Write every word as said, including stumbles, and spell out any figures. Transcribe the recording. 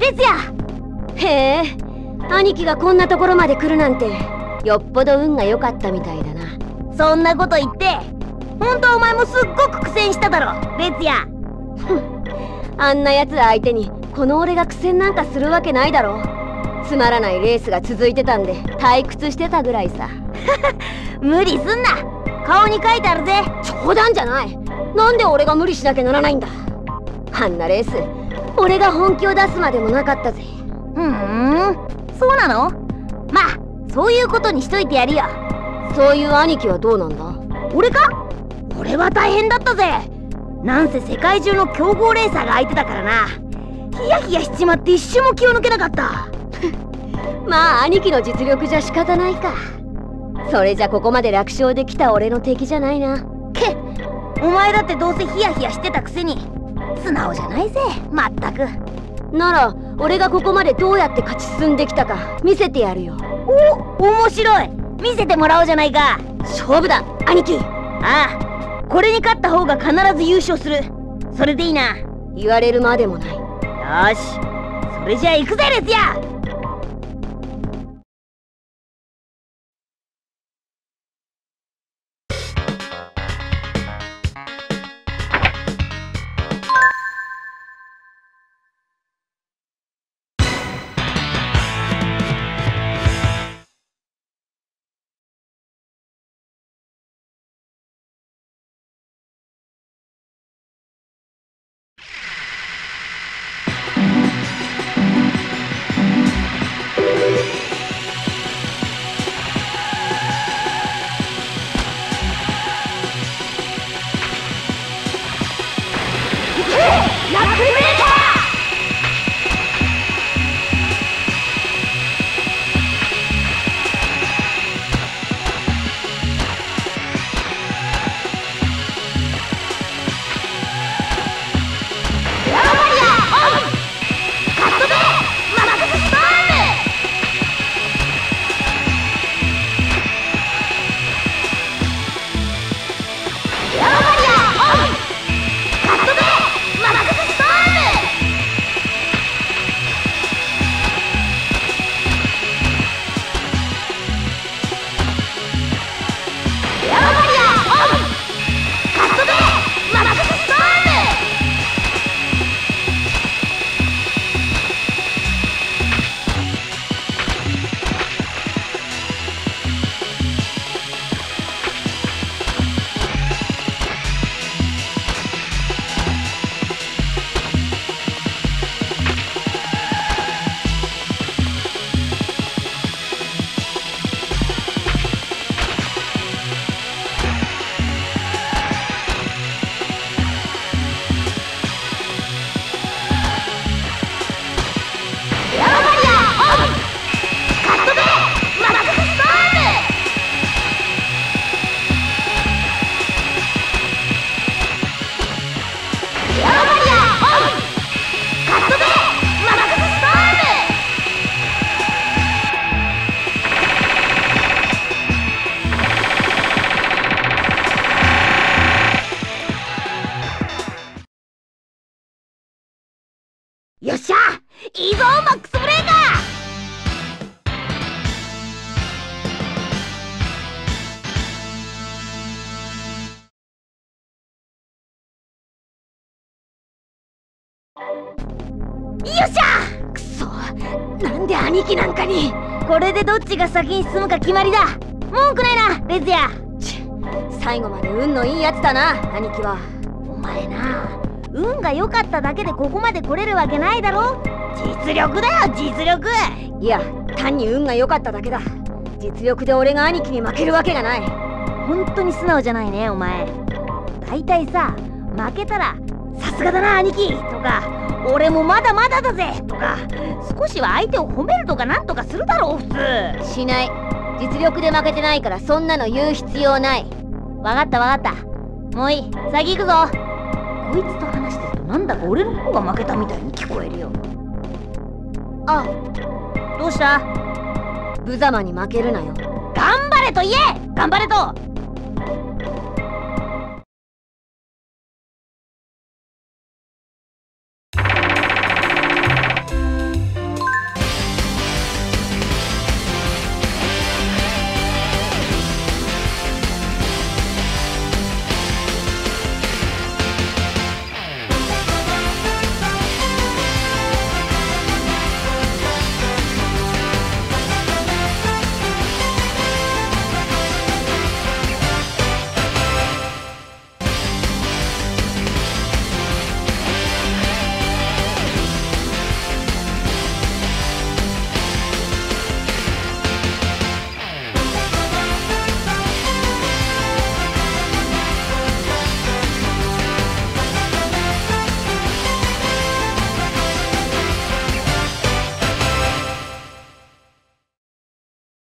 レツヤ。へえ、兄貴がこんなところまで来るなんてよっぽど運が良かったみたいだな。 そんなこと言って本当はお前もすっごく苦戦しただろレツヤ。 あんなやつ相手にこの俺が苦戦なんかするわけないだろ。つまらないレースが続いてたんで退屈してたぐらいさ。 無理すんな、顔に書いてあるぜ。 冗談じゃない。なんで俺が無理しなきゃならないんだ。あんなレース俺が本気を出すまでもなかったぜ。 ふーん、そうなの。まあそういうことにしといてやるよ。 そういう兄貴はどうなんだ。 俺か？俺は大変だったぜ。なんせ世界中の強豪レーサーが相手だからな。ヒヤヒヤしちまって一瞬も気を抜けなかった。 まあ兄貴の実力じゃ仕方ないか。それじゃここまで楽勝できた俺の敵じゃないな。 けっ、お前だってどうせヒヤヒヤしてたくせに素直じゃないぜ、まったく。 なら俺がここまでどうやって勝ち進んできたか見せてやるよ。 お、面白い。見せてもらおうじゃないか。 勝負だ兄貴。 ああ、これに勝った方が必ず優勝する。それでいいな。 言われるまでもない。 よし、それじゃあ行くぜレツヤ。よっしゃ、いいぞマックスブレーカー。よっしゃ。 くそ、なんで兄貴なんかに。 これでどっちが先に進むか決まりだ。文句ないなレズヤ。 ち最後まで運のいいやつだな兄貴は。 お前な、運が良かっただけでここまで来れるわけないだろ。実力だよ実力。 いや、単に運が良かっただけだ。実力で俺が兄貴に負けるわけがない。 本当に素直じゃないねお前。だいたいさ、負けたら「さすがだな兄貴」とか「俺もまだまだだぜ」とか少しは相手を褒めるとかなんとかするだろう普通。 しない。実力で負けてないからそんなの言う必要ない。 わかったわかった。もういい、先行くぞ。こいつと話してるとなんだか俺の方が負けたみたいに聞こえるよ。 あ、 どうした？ 無様に負けるなよ。 頑張れと言え。頑張れと。